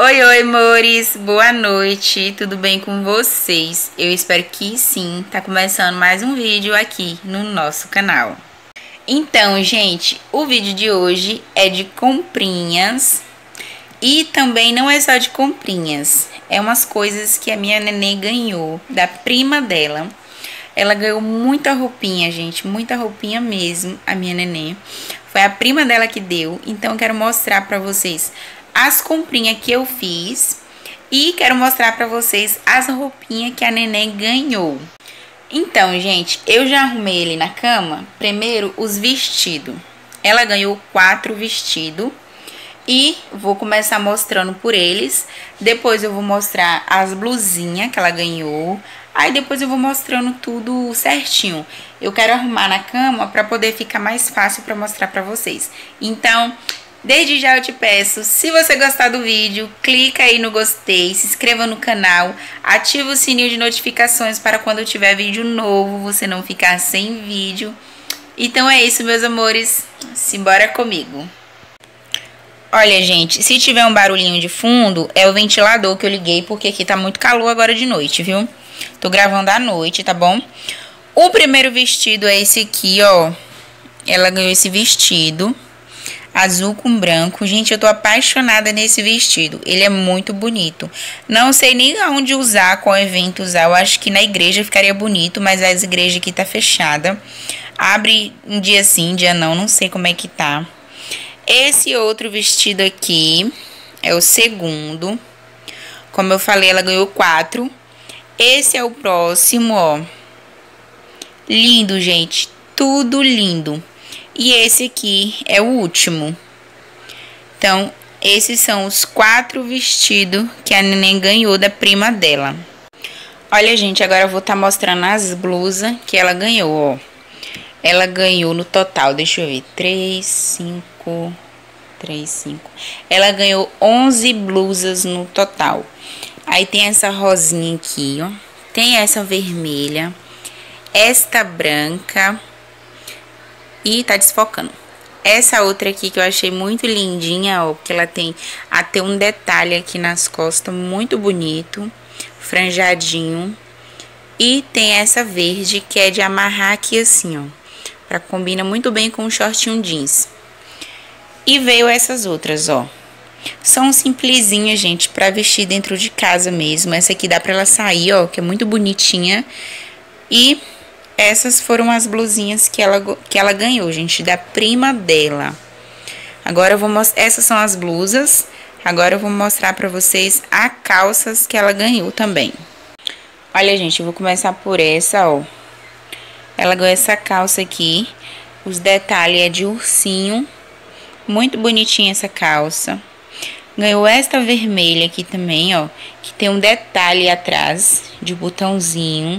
Oi, oi, amores! Boa noite! Tudo bem com vocês? Eu espero que sim. Tá começando mais um vídeo aqui no nosso canal. Então, gente, o vídeo de hoje é de comprinhas e também não é só de comprinhas. É umas coisas que a minha neném ganhou da prima dela. Ela ganhou muita roupinha, gente, muita roupinha mesmo, a minha neném. Foi a prima dela que deu, então eu quero mostrar pra vocês as comprinhas que eu fiz e quero mostrar pra vocês as roupinhas que a neném ganhou. Então, gente, eu já arrumei ele na cama. Primeiro, os vestidos. Ela ganhou 4 vestidos e vou começar mostrando por eles. Depois eu vou mostrar as blusinhas que ela ganhou. Aí depois eu vou mostrando tudo certinho. Eu quero arrumar na cama pra poder ficar mais fácil pra mostrar pra vocês. Então, desde já eu te peço, se você gostar do vídeo, clica aí no gostei, se inscreva no canal, ativa o sininho de notificações para quando tiver vídeo novo, você não ficar sem vídeo. Então é isso, meus amores, simbora comigo. Olha, gente, se tiver um barulhinho de fundo, é o ventilador que eu liguei, porque aqui tá muito calor agora de noite, viu? Tô gravando à noite, tá bom? O primeiro vestido é esse aqui, ó. Ela ganhou esse vestido azul com branco. Gente, eu tô apaixonada nesse vestido. Ele é muito bonito. Não sei nem aonde usar, qual evento usar. Eu acho que na igreja ficaria bonito, mas as igrejas aqui tá fechada. Abre um dia sim, um dia não. Não sei como é que tá. Esse outro vestido aqui é o segundo. Como eu falei, ela ganhou 4. Esse é o próximo, ó. Lindo, gente. Tudo lindo. E esse aqui é o último. Então, esses são os 4 vestidos que a neném ganhou da prima dela. Olha, gente, agora eu vou estar mostrando as blusas que ela ganhou, ó. Ela ganhou no total, deixa eu ver, 3, 5... Ela ganhou 11 blusas no total. Aí tem essa rosinha aqui, ó. Tem essa vermelha. Esta branca. E tá desfocando. Essa outra aqui que eu achei muito lindinha, ó. Porque ela tem até um detalhe aqui nas costas, muito bonito. Franjadinho. E tem essa verde que é de amarrar aqui assim, ó. Pra combina muito bem com o shortinho jeans. E veio essas outras, ó. São simplesinhas, gente, pra vestir dentro de casa mesmo. Essa aqui dá pra ela sair, ó, que é muito bonitinha. E essas foram as blusinhas que ela ganhou, gente, da prima dela. Agora eu vou mostrar, essas são as blusas. Agora eu vou mostrar pra vocês as calças que ela ganhou também. Olha, gente, eu vou começar por essa, ó. Ela ganhou essa calça aqui. Os detalhes é de ursinho. Muito bonitinha essa calça. Ganhou esta vermelha aqui também, ó. Que tem um detalhe atrás de botãozinho.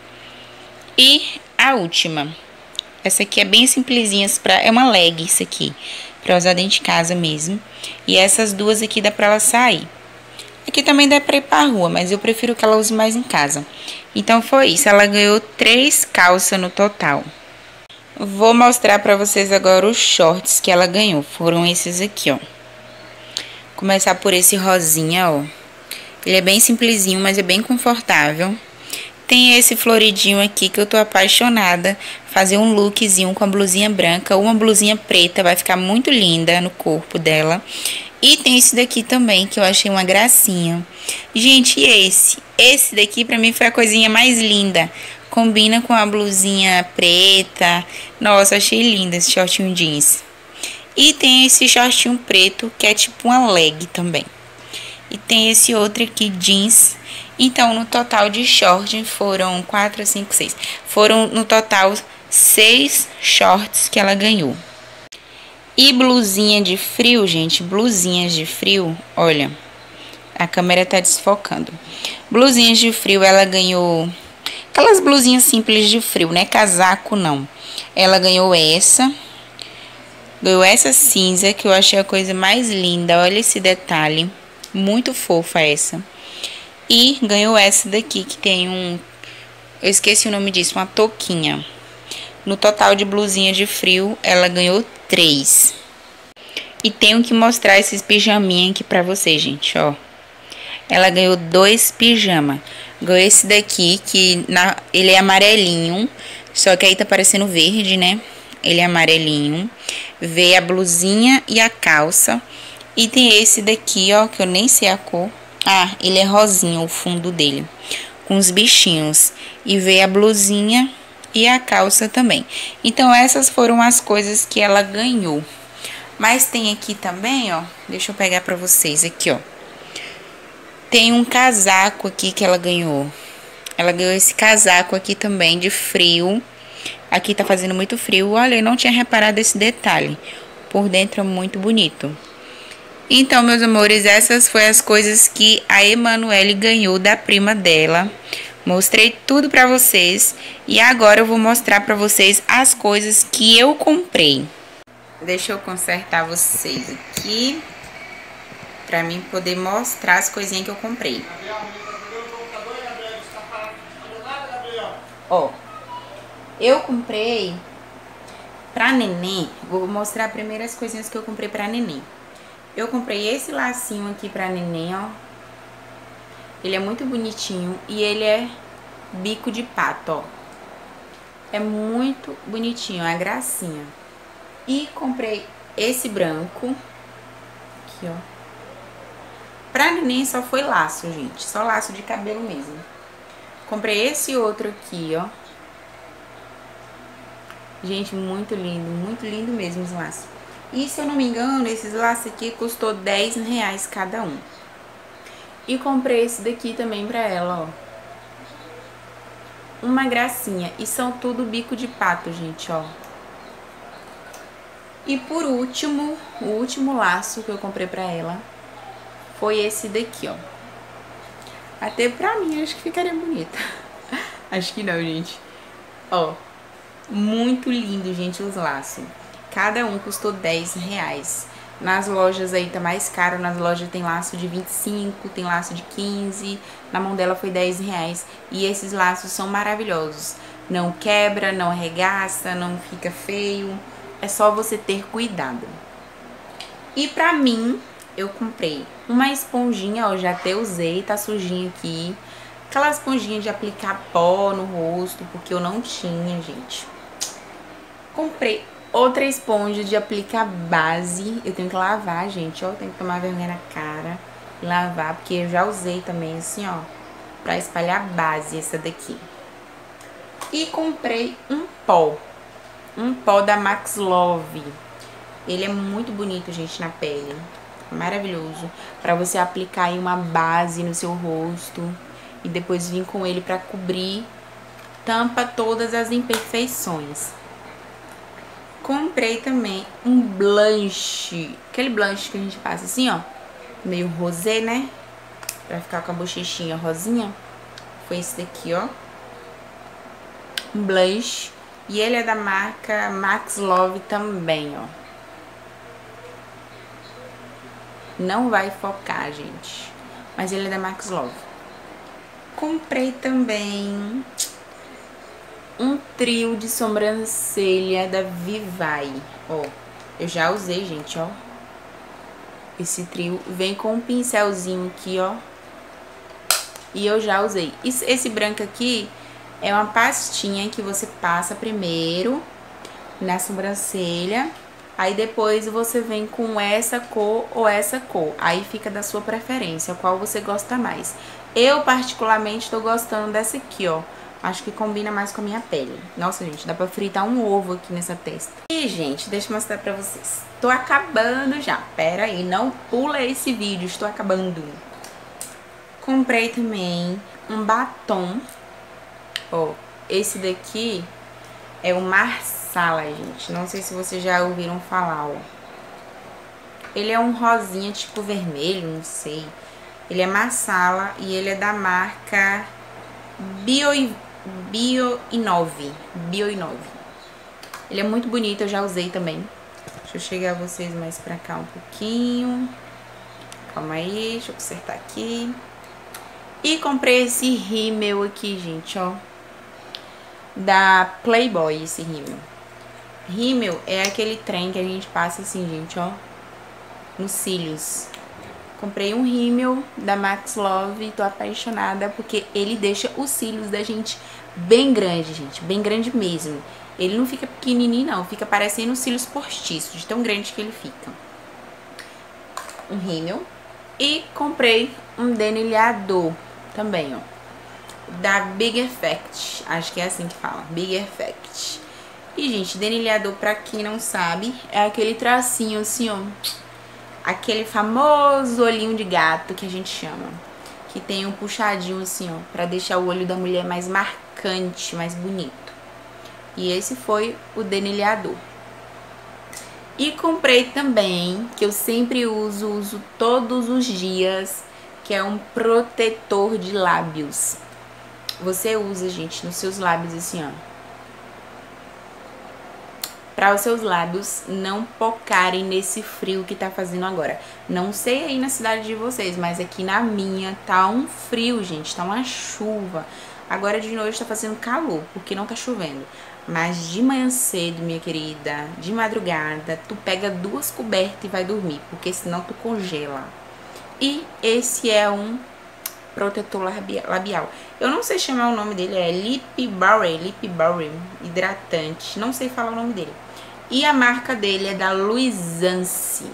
E a última. Essa aqui é bem simplesinha. É uma leg isso aqui. Pra usar dentro de casa mesmo. E essas duas aqui dá pra ela sair. Aqui também dá pra ir pra rua, mas eu prefiro que ela use mais em casa. Então foi isso. Ela ganhou 3 calças no total. Vou mostrar pra vocês agora os shorts que ela ganhou. Foram esses aqui, ó. Começar por esse rosinha, ó. Ele é bem simplesinho, mas é bem confortável. Tem esse floridinho aqui que eu tô apaixonada. Fazer um lookzinho com a blusinha branca ou uma blusinha preta. Vai ficar muito linda no corpo dela. E tem esse daqui também, que eu achei uma gracinha. Gente, e esse? Esse daqui pra mim foi a coisinha mais linda. Combina com a blusinha preta. Nossa, achei linda esse shortinho jeans. E tem esse shortinho preto, que é tipo uma leg também. E tem esse outro aqui, jeans. Então, no total de short foram 4, 5, 6. Foram, no total, 6 shorts que ela ganhou. E blusinha de frio, gente. Blusinhas de frio, olha. A câmera tá desfocando. Blusinhas de frio, ela ganhou... Aquelas blusinhas simples de frio, né? Casaco, não. Ela ganhou essa. Ganhou essa cinza, que eu achei a coisa mais linda. Olha esse detalhe. Muito fofa essa. E ganhou essa daqui, que tem um... Eu esqueci o nome disso, uma touquinha. No total de blusinha de frio, ela ganhou 3. E tenho que mostrar esses pijaminha aqui pra vocês, gente, ó. ela ganhou 2 pijamas. Ganhou esse daqui, que ele é amarelinho, só que aí tá parecendo verde, né? Ele é amarelinho. Veio a blusinha e a calça. E tem esse daqui, ó, que eu nem sei a cor. Ah, ele é rosinha, o fundo dele, com os bichinhos. E veio a blusinha e a calça também. Então, essas foram as coisas que ela ganhou. Mas tem aqui também, ó, deixa eu pegar pra vocês aqui, ó. Tem um casaco aqui que ela ganhou. Ela ganhou esse casaco aqui também de frio. Aqui tá fazendo muito frio. Olha, eu não tinha reparado esse detalhe. Por dentro é muito bonito. Então, meus amores, essas foram as coisas que a Emanuele ganhou da prima dela. Mostrei tudo pra vocês. E agora eu vou mostrar pra vocês as coisas que eu comprei. Deixa eu consertar vocês aqui, pra mim poder mostrar as coisinhas que eu comprei. Ó, eu comprei pra neném. Vou mostrar primeiro as coisinhas que eu comprei pra neném. Eu comprei esse lacinho aqui pra neném, ó. Ele é muito bonitinho e ele é bico de pato, ó. É muito bonitinho, é gracinha. E comprei esse branco aqui, ó. Pra neném só foi laço, gente. Só laço de cabelo mesmo. Comprei esse outro aqui, ó. Gente, muito lindo mesmo os laços. E se eu não me engano, esses laços aqui custou R$10 cada um. E comprei esse daqui também pra ela, ó. Uma gracinha. E são tudo bico de pato, gente, ó. E por último, o último laço que eu comprei pra ela foi esse daqui, ó. Até pra mim, acho que ficaria bonita. Acho que não, gente. Ó, muito lindo, gente, os laços. Cada um custou R$10. Nas lojas aí tá mais caro. Nas lojas tem laço de 25, tem laço de 15. Na mão dela foi R$10. E esses laços são maravilhosos. Não quebra, não arregaça, não fica feio. É só você ter cuidado. E pra mim, eu comprei uma esponjinha, ó, já até usei, tá sujinha aqui. Aquela esponjinha de aplicar pó no rosto, porque eu não tinha, gente. Comprei outra esponja de aplicar base. Eu tenho que lavar, gente, ó, tenho que tomar vergonha na cara e lavar, porque eu já usei também, assim, ó, pra espalhar base, essa daqui. E comprei um pó da Max Love. Ele é muito bonito, gente, na pele. Maravilhoso. Pra você aplicar aí uma base no seu rosto e depois vir com ele pra cobrir. Tampa todas as imperfeições. Comprei também um blush. Aquele blush que a gente passa assim, ó. Meio rosé, né? Pra ficar com a bochechinha rosinha. Foi esse daqui, ó. Um blush. E ele é da marca Max Love também, ó. Não vai focar, gente. Mas ele é da Max Love. Comprei também um trio de sobrancelha da Vivai. Ó, eu já usei, gente, ó. Esse trio vem com um pincelzinho aqui, ó. E eu já usei. Esse branco aqui é uma pastinha que você passa primeiro na sobrancelha. Aí depois você vem com essa cor ou essa cor. Aí fica da sua preferência, qual você gosta mais. Eu particularmente tô gostando dessa aqui, ó. Acho que combina mais com a minha pele. Nossa, gente, dá pra fritar um ovo aqui nessa testa. E, gente, deixa eu mostrar pra vocês. Tô acabando já. Pera aí, não pula esse vídeo, estou acabando. Comprei também um batom. Ó, esse daqui é o Marsala, gente. Não sei se vocês já ouviram falar, ó. Ele é um rosinha tipo vermelho, não sei. Ele é Marsala e ele é da marca Bio-Inove. Ele é muito bonito, eu já usei também. Deixa eu chegar vocês mais pra cá um pouquinho. Calma aí, deixa eu consertar aqui. E comprei esse rímel aqui, gente, ó. Da Playboy, esse rímel. Rímel é aquele trem que a gente passa assim, gente, ó. Nos cílios. Comprei um rímel da Max Love, tô apaixonada porque ele deixa os cílios da gente bem grande, gente, bem grande mesmo. Ele não fica pequenininho não, fica parecendo os cílios postiços, de tão grande que ele fica. Um rímel. E comprei um delineador também, ó, da Big Effect, acho que é assim que fala, Big Effect. E, gente, delineador, pra quem não sabe, é aquele tracinho assim, ó, aquele famoso olhinho de gato que a gente chama, que tem um puxadinho assim, ó, pra deixar o olho da mulher mais marcante, mais bonito. E esse foi o delineador. E comprei também, que eu sempre uso todos os dias, que é um protetor de lábios. Você usa, gente, nos seus lábios assim, ó, para os seus lábios não pocarem nesse frio que tá fazendo agora. Não sei aí na cidade de vocês, mas aqui na minha tá um frio, gente, tá uma chuva. Agora de noite tá fazendo calor, porque não tá chovendo. Mas de manhã cedo, minha querida, de madrugada, tu pega 2 cobertas e vai dormir, porque senão tu congela. E esse é um protetor labial. Eu não sei chamar o nome dele, é Lip Balm hidratante. Não sei falar o nome dele. E a marca dele é da Luisance.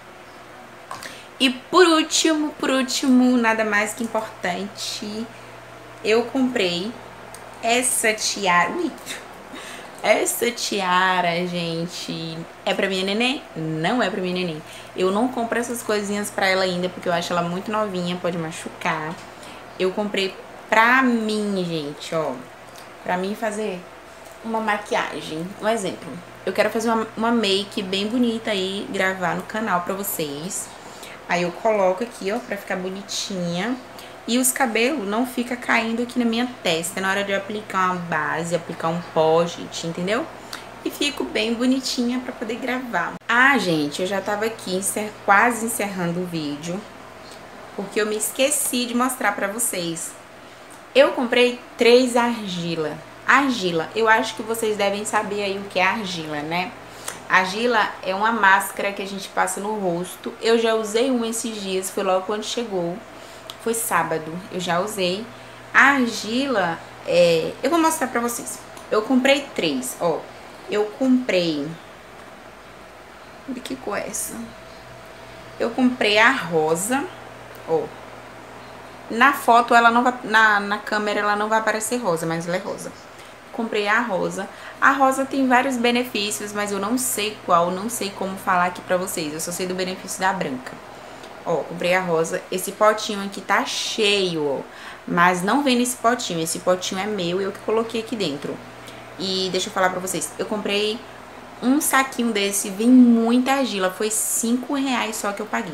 E por último, nada mais que importante, eu comprei essa tiara. Essa tiara, gente, é pra minha neném? Não é pra minha neném. Eu não compro essas coisinhas pra ela ainda, porque eu acho ela muito novinha, pode machucar. Eu comprei pra mim, gente, ó. Pra mim fazer uma maquiagem. Um exemplo. Eu quero fazer uma make bem bonita aí, gravar no canal pra vocês. Aí eu coloco aqui, ó, pra ficar bonitinha. E os cabelos não ficam caindo aqui na minha testa na hora de eu aplicar uma base, aplicar um pó, gente, entendeu? E fico bem bonitinha pra poder gravar. Ah, gente, eu já tava aqui quase encerrando o vídeo, porque eu me esqueci de mostrar pra vocês. Eu comprei 3 argila. Argila, eu acho que vocês devem saber aí o que é argila, né? Argila é uma máscara que a gente passa no rosto. Eu já usei uma esses dias, foi logo quando chegou. Foi sábado, eu já usei. A argila, eu vou mostrar pra vocês. Eu comprei 3, ó. Eu comprei... De que cor é essa? Eu comprei a rosa, ó. Na foto, ela não vai... Na câmera, ela não vai aparecer rosa, mas ela é rosa. Comprei a rosa. A rosa tem vários benefícios, mas eu não sei qual, não sei como falar aqui pra vocês. Eu só sei do benefício da branca. Ó, comprei a rosa. Esse potinho aqui tá cheio, ó. Mas não vem nesse potinho. Esse potinho é meu, eu que coloquei aqui dentro. E deixa eu falar pra vocês. Eu comprei um saquinho desse, vem muita argila. Foi R$5 só que eu paguei.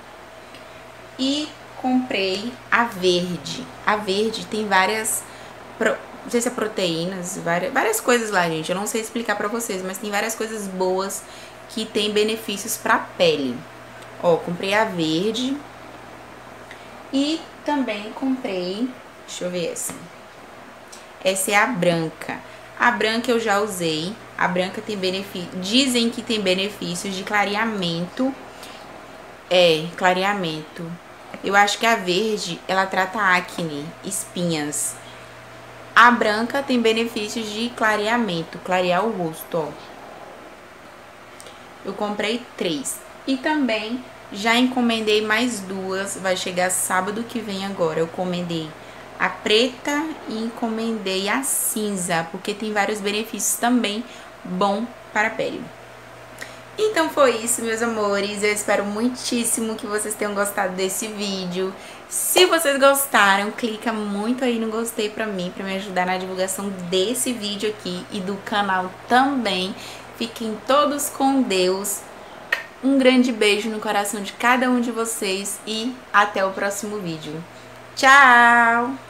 E comprei a verde. A verde tem várias... Não sei se é proteínas, várias coisas lá, gente. Eu não sei explicar pra vocês, mas tem várias coisas boas que tem benefícios pra pele. Ó, comprei a verde. E também comprei... Deixa eu ver essa. Essa é a branca. A branca eu já usei. A branca tem benefício... Dizem que tem benefícios de clareamento. Clareamento. Eu acho que a verde, ela trata acne, espinhas. A branca tem benefícios de clareamento. Clarear o rosto, ó. Eu comprei 3. E também já encomendei mais 2, vai chegar sábado que vem agora. Eu encomendei a preta e encomendei a cinza, porque tem vários benefícios também bom para a pele. Então foi isso, meus amores. Eu espero muitíssimo que vocês tenham gostado desse vídeo. Se vocês gostaram, clica muito aí no gostei pra mim, pra me ajudar na divulgação desse vídeo aqui e do canal também. Fiquem todos com Deus. Um grande beijo no coração de cada um de vocês e até o próximo vídeo. Tchau!